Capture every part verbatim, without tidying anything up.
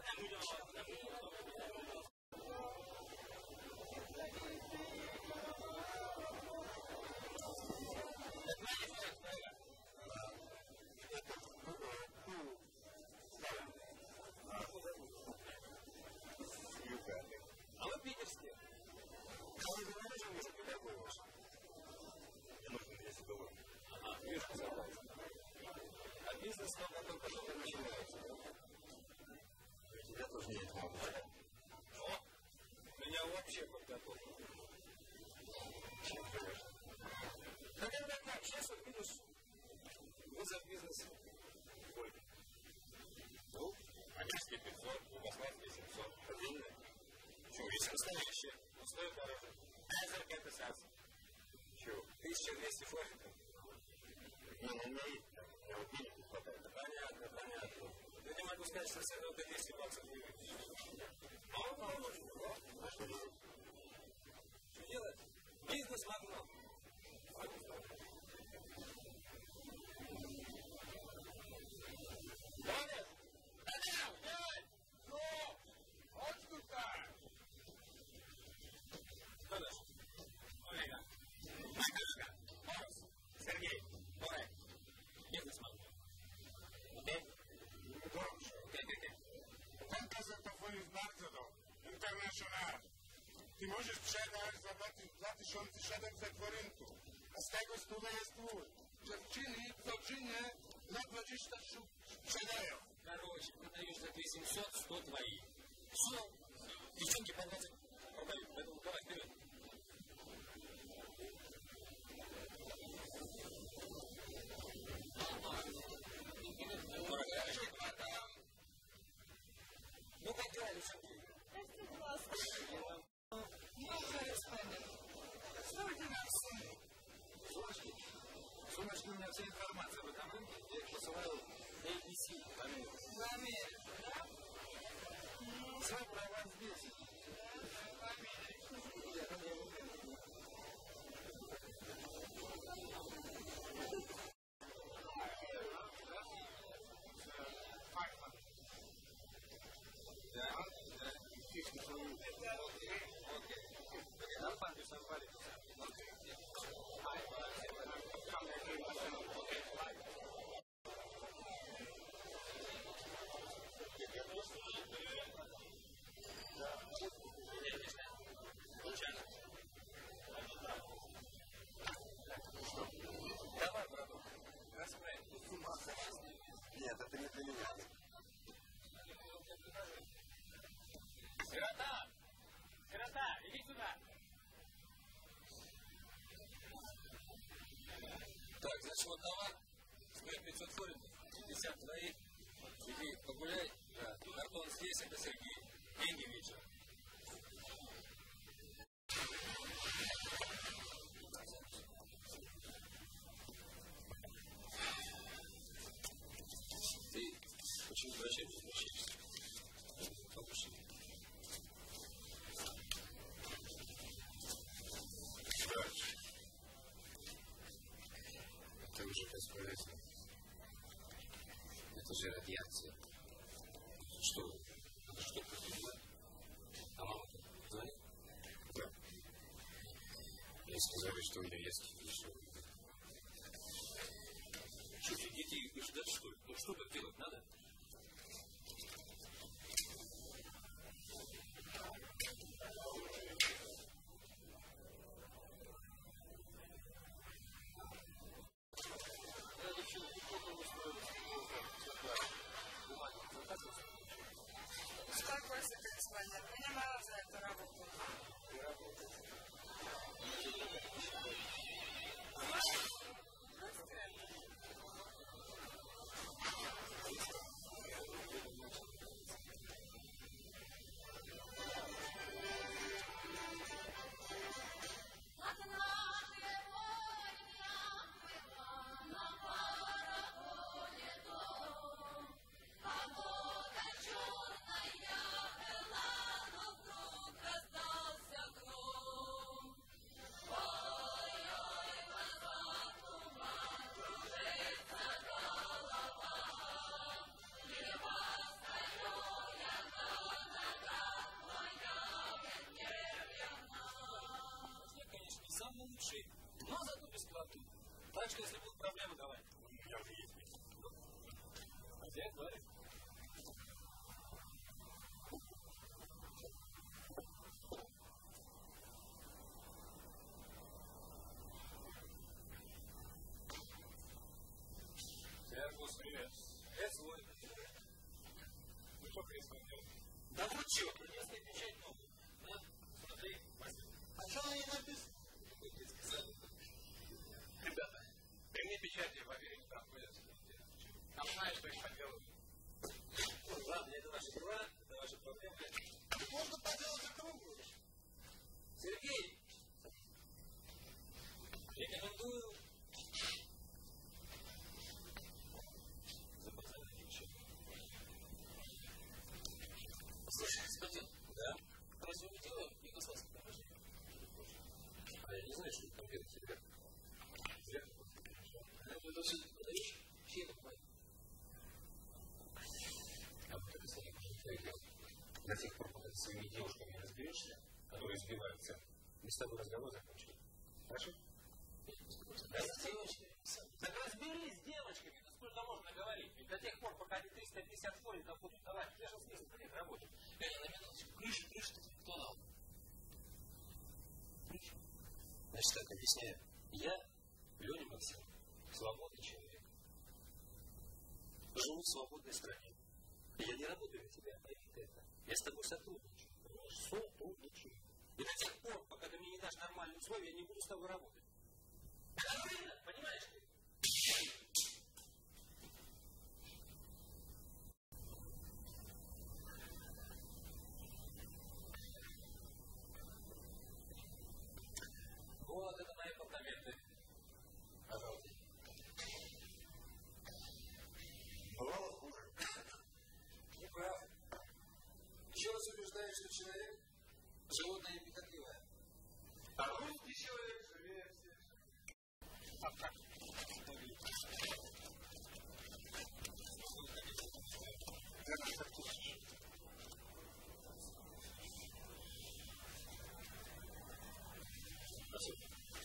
А вы питерские? Кого-то не нужен уже педагогов? Не нужен, если бы вы. Ага, вижу, согласен. А бизнес только только начинается. Я тоже не этому обучаю. О, меня вообще подготовил. Чем конечно. Да когда как, сейчас вот видишь, вызов бизнеса. Сколько? Ну, американский пятьсот, югославский семьсот. Отдельно. Чего, есть настоящие, но стоит дороже. Айзер это сас. Чего? тысяча двести флажиков. Не, ну, у меня есть. Я вот денег не хватает. Понятно, понятно. Я не могу сказать, что с этого до двести баксов не выйдешь. Мало, мало, мало. А что делать? Что делать? Бизнес могу. Давай! Давай! Ну! Вот сюда! Кто наш? Олега. Майкашка. Мороз. Сергей. Борай. Бизнесмен. Окей? Dobrze. Окей, окей. Konto zakupowy bardzo dobry. International. Ty możesz sprzedać za dwa tysiące siedemset forintów. A z tego studia jest twój. Dziewczyny w rodzinie na dwadzieścia sztuk sprzedają. Короче, продаешь за три семьсот, сто твои. Все. Девчонки по двадцать продают. Поэтому давай вперед. Ну как дела, девчонки? Простите, ласка. Ну, корреспондент. Что у тебя в сумме? Сумочки. Сумочки у меня вся информация в этом рынке. Я их посылаю эй би си в Америку. В Америку, да? Свой права здесь. В Америку. Я там не люблю. Да, да. Окей, окей. Нам память сорвали. Окей. Окей, лайк. Случайно. Что? Давай, браток. Расправь. С ума сошел. Нет, это не для меня. Сирота! Сирота, иди сюда! Так, значит, вот товар стоит пятьсот форинтов, пятьдесят твоих. Иди погуляй, да, картон здесь, это Сергей. Деньги вечером. Ты почему врачей не возвращаешься? Побольше. Дальше. Это уже бесполезно. Это же радиация. Что? Что ты понимаешь? А мама-то звонит? Да. Мне сказали, что у меня есть еще. Что, детей ждать, что ли? Ну что так делать надо? Успокойся, корреспондент. Понимаю за эту работу. Ты работаешь. Просто это. Тачка, если будут проблемы, давай. У меня уже есть место. Хозяин, говорит. Сервус, привет. Это свой. Ну что происходит? Да вот чё, принесли печать новую. На, смотри, мастер. А что на ней написано? Ребята, при мне печати в Америке проходят. Там знаешь, что их поделают. Ладно, это ваши дела, это ваши проблемы. Можно поделать и другую. Сергей! Рекомендую за пацана ничего. Слушай, господин, да? Разве мы делаем югославское положение? А я не знаю, что это конкретно тебе. Это даже подаешь чьи документы? А вот это самое твое дело. До тех пор, пока ты своими девушками не разберешься, которые сбивают цену, мы с тобой разговор закончили. Хорошо? Да с девочками. Так разберись с девочками, ну сколько можно говорить? Ведь до тех пор, пока они триста пятьдесят форинтов будут давать, я же смысл нет работать. Леня, на минуточку, крышу, крышу, кто дал? Крышу. Значит так, объясняю. Я, Леня Максим, свободный человек. Живу в свободной стране. Я не работаю на тебя, пойми ты это. Я с тобой сотрудничаю. Понимаешь? Сотрудничаю. И до тех пор, пока ты мне не дашь нормальные условия, я не буду с тобой работать. Нормально, понимаешь ты? Вот, это мои апартаменты. Пожалуйста. Бывало хуже. Не прав. Еще раз убеждаешь, что человек животное неприхотливое. А русский человек живее всех. А как? Спасибо.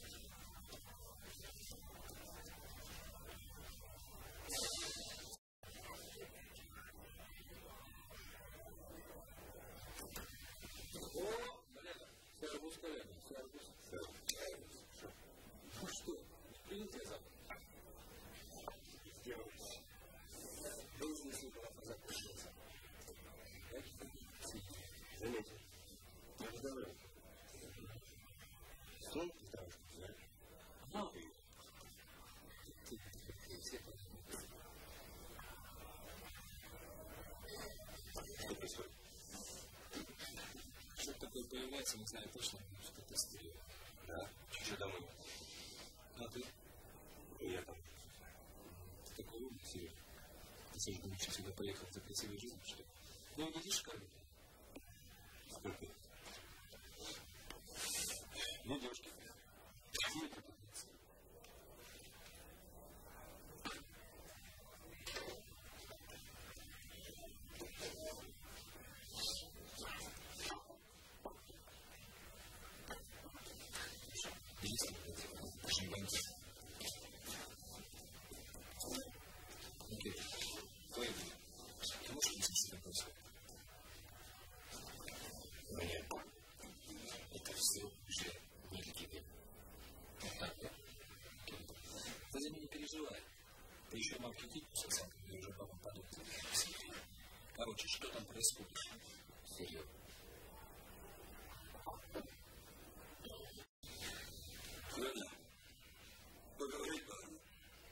О, блин, сервус, коллега, сервус. Ну что, принятие запах. Сделайте. Должен сюда закончился. Заметьте. Я здоровый. Сон здоровый, да? Ну, Что происходит? что-то такое появляется, не знаю точно, что это стрелы. Да, чуть-чуть домой. А ты? Ну, я там. Ты такой умный, Серега. Ты все же думаешь, что сюда поехал за красивой жизнью, что ли? Ну, видишь, как? Сколько? Ну, девушки. Сколько тут? Есть очень бандит. Окей. Твои люди. Ты можешь не слышать вопрос? Мне. Это все уже не для тебя. Так, да? Ты за меня не переживай. Ты еще мамке кипишься сам, и уже папа подумает. Короче, что там происходит? Серьезно. Ладно. Поговорить надо.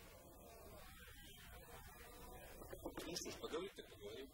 Ну что ж, поговорить так поговорим.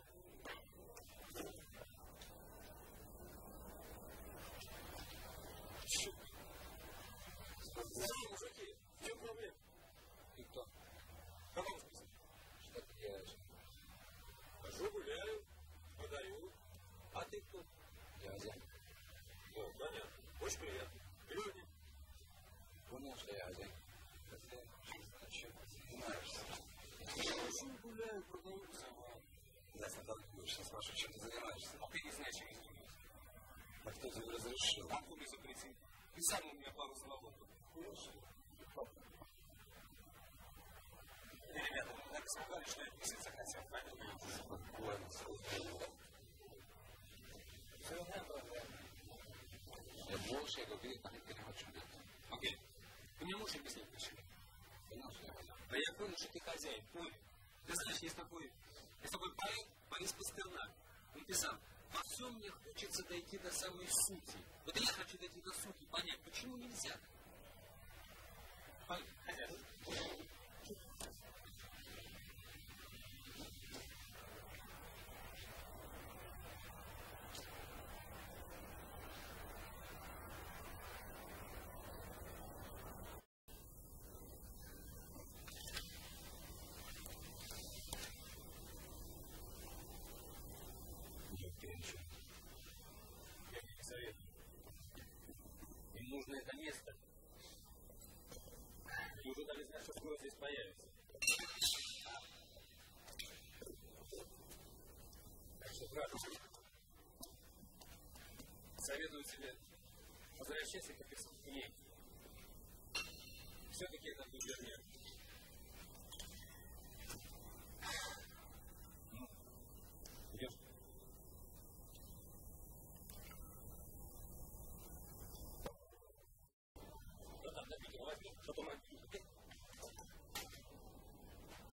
Чё? Здорово, мужики. В чем проблема? Ты кто? В каком смысле? Что ты делаешь? Хожу, гуляю, подаю. А ты кто? Я Азиан. О, понятно. Очень приятно. Леня. Понял, что я Азиан. Чем ты занимаешься? Я хожу, гуляю, продаю сама. Я стандартную сейчас спрашиваю, чем ты занимаешься? А ты не знаешь, чем я занимаюсь. А кто тебе разрешил? Папу мне запретил. И сам у меня пару слов. Хорошо. всегда начинает беситься, хотя фамилия. Все равно проблема. Я больше, я говорю, парень, ты не хочешь делать. Окей. Ты мне можешь объяснить почему? Да я понял, что ты хозяин, понял. Ты знаешь, есть такой, есть такой поэт Борис Пастернак. Он писал, во всем мне хочется дойти до самой сути. Вот я хочу дойти до сути, понять, почему нельзя. Хозяин. Я тебе советую. Им нужно это место. И уже дали знать, что скоро здесь появится. Так что, брат, советую тебе возвращайся к ней. Все-таки это губернатор.